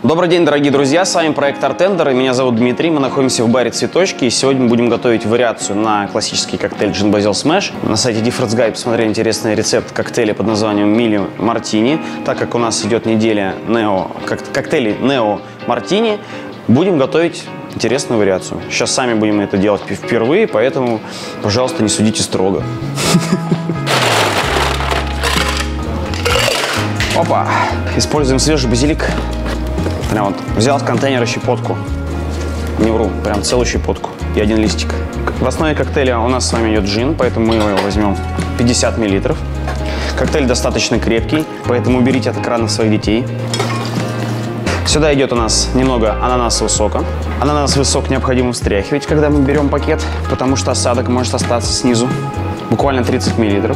Добрый день, дорогие друзья, с вами проект Артендер, и меня зовут Дмитрий, мы находимся в баре «Цветочки», и сегодня мы будем готовить вариацию на классический коктейль Gin Basil Smash. На сайте Difford's Guide посмотрели интересный рецепт коктейля под названием Мили Мартини. Так как у нас идет неделя коктейлей Нео Мартини, будем готовить интересную вариацию. Сейчас сами будем это делать впервые, поэтому, пожалуйста, не судите строго. Опа! Используем свежий базилик. Прям вот взял с контейнера щепотку. Не вру, прям целую щепотку и один листик. В основе коктейля у нас с вами идет джин, поэтому мы его возьмем 50 мл. Коктейль достаточно крепкий, поэтому уберите от экрана своих детей. Сюда идет у нас немного ананасового сока. Ананасовый сок необходимо встряхивать, когда мы берем пакет, потому что осадок может остаться снизу. Буквально 30 мл.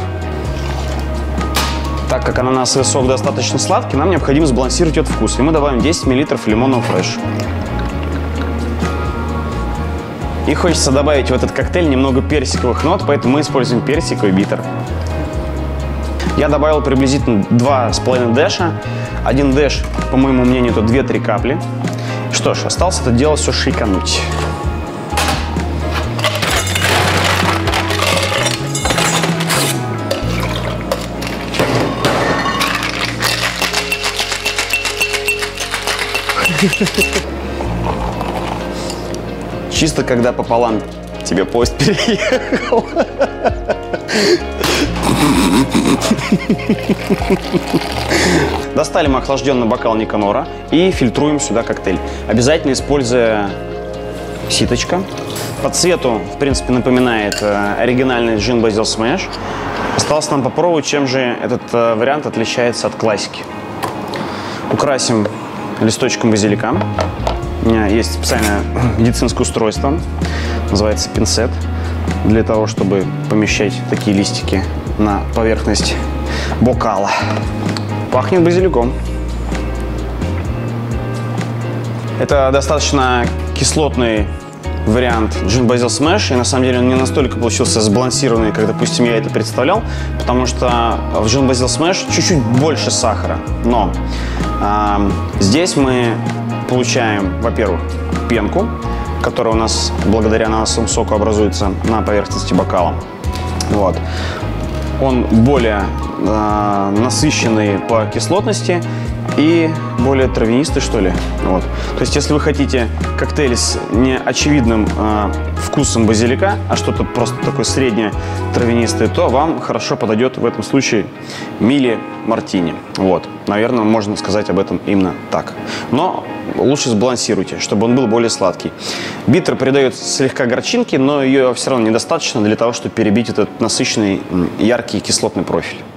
Так как ананасовый сок достаточно сладкий, нам необходимо сбалансировать этот вкус. И мы добавим 10 мл лимонного фреш. И хочется добавить в этот коктейль немного персиковых нот, поэтому мы используем персиковый битер. Я добавил приблизительно 2,5 дэша. Один дэш, по моему мнению, это 2-3 капли. Что ж, осталось это дело все шейкануть. Чисто когда пополам тебе поезд переехал. Достали мы охлажденный бокал Никанора и фильтруем сюда коктейль. Обязательно используя ситочка. По цвету, в принципе, напоминает оригинальный Gin Basil Smash. Осталось нам попробовать, чем же этот вариант отличается от классики. Украсим листочком базилика. У меня есть специальное медицинское устройство, называется пинцет, для того, чтобы помещать такие листики на поверхность бокала. Пахнет базиликом. Это достаточно кислотный вариант Gin Basil Smash, и на самом деле он не настолько получился сбалансированный, как, допустим, я это представлял, потому что в Gin Basil Smash чуть-чуть больше сахара, но здесь мы получаем, во-первых, пенку, которая у нас благодаря ананасовому соку образуется на поверхности бокала. Вот. Он более насыщенный по кислотности и более травянистый, что ли. Вот. То есть, если вы хотите коктейль с неочевидным вкусом базилика, а что-то просто такое среднее травянистое, то вам хорошо подойдет в этом случае Мили Мартини. Вот. Наверное, можно сказать об этом именно так. Но лучше сбалансируйте, чтобы он был более сладкий. Битер придает слегка горчинки, но ее все равно недостаточно для того, чтобы перебить этот насыщенный, яркий кислотный профиль.